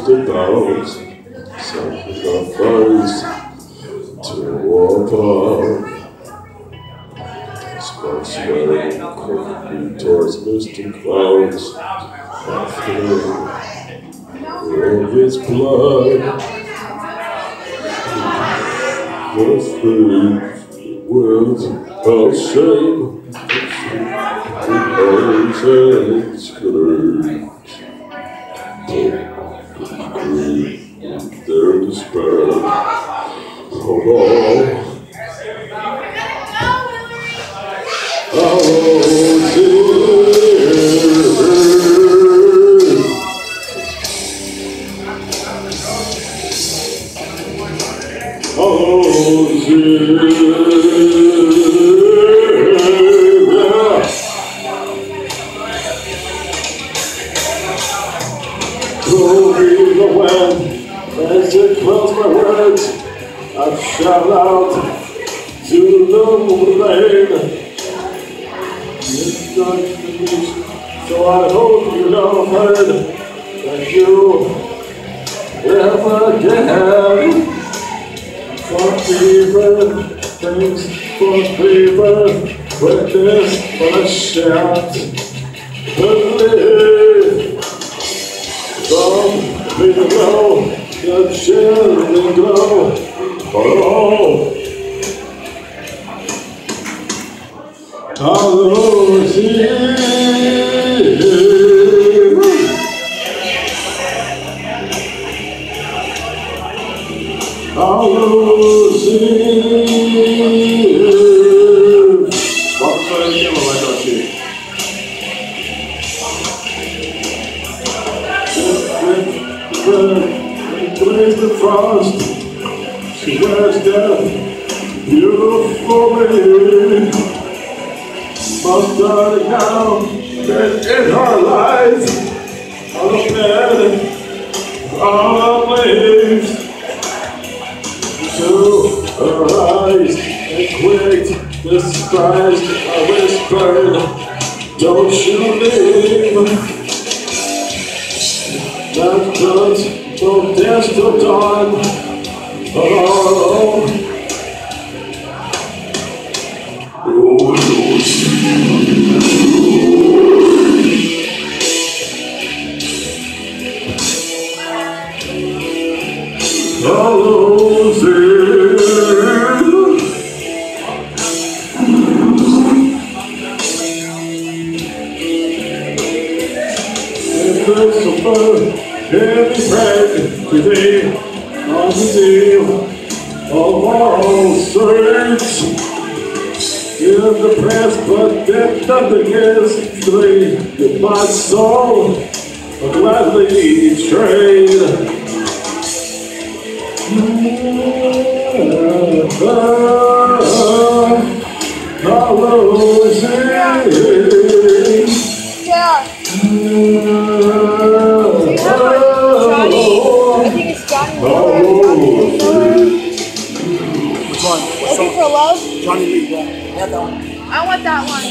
just about sacrifice to walk up. Sparks wearing quickly towards misty clouds. After all his blood, was filled without shame. And scourge, their despair of all. As it close my words, I shout out to the rain. So I hope you don't heard that you ever can. For fever, thanks for fever, witness but a shout. Believe from below. The children glow for all. Hallelujah. Plays the frost, she wears death beautifully. Must die now, that in her life, on the bed, on the leaves, to her eyes, and quaked, despised, I whispered, don't you leave. That touch. From dusk till dawn, oh, heavy bread today on the deal of all sorts in the press, but that nothing is three. My soul will gladly trade. Looking for love? Johnny Lee, yeah. I want that one. I want that one.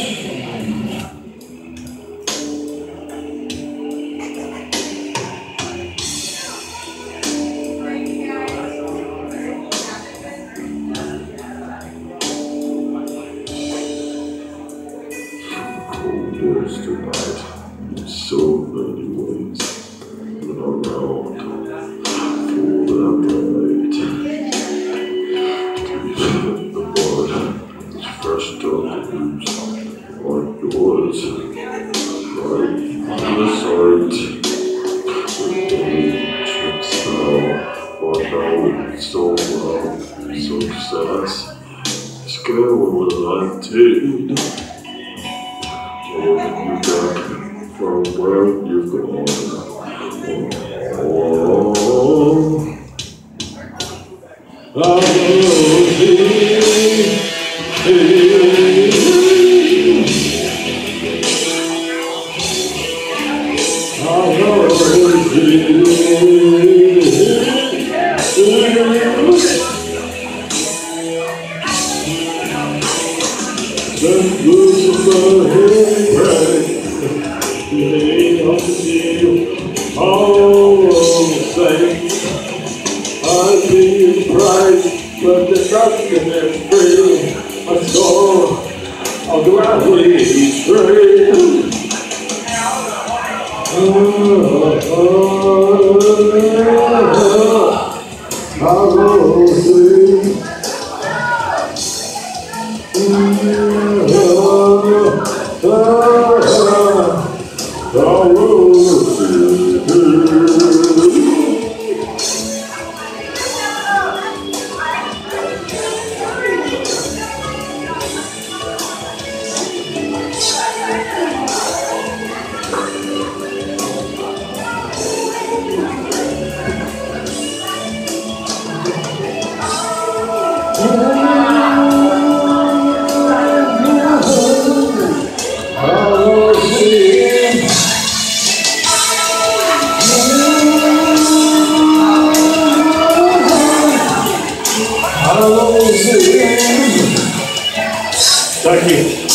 Cold days tonight, in so many ways, when around for that night. Fresh dark leaves like yours, right in the sight. The day trips now, but now it's so loud, so sad. Scared what will I take? Holding you back from where you've gone. Oh, oh, say nothing and free. I saw a gladly train. I will sing. Thank you.